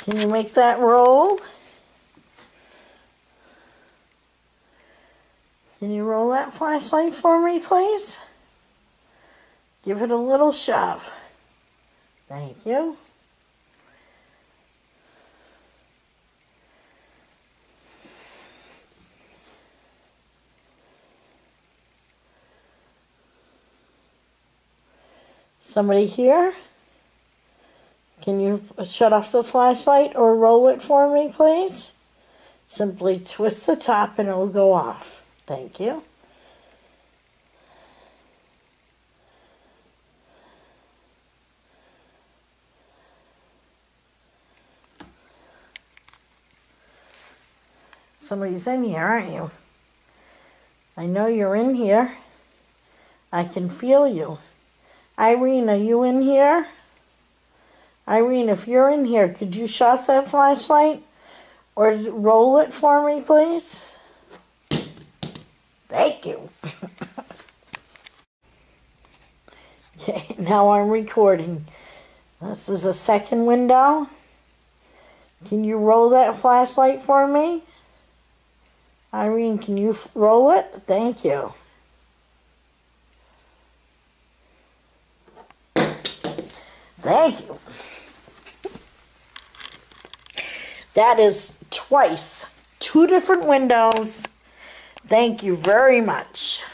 Can you make that roll? Can you roll that flashlight for me, please? Give it a little shove. Thank you. Somebody here? Can you shut off the flashlight or roll it for me, please? Simply twist the top and it will go off. Thank you. Somebody's in here, aren't you? I know you're in here. I can feel you. Irene, are you in here? Irene, if you're in here, could you shut off that flashlight or roll it for me, please? Thank you. Okay, now I'm recording. This is a second window. Can you roll that flashlight for me? Irene, can you roll it? Thank you. Thank you. That is twice. 2 different windows. Thank you very much.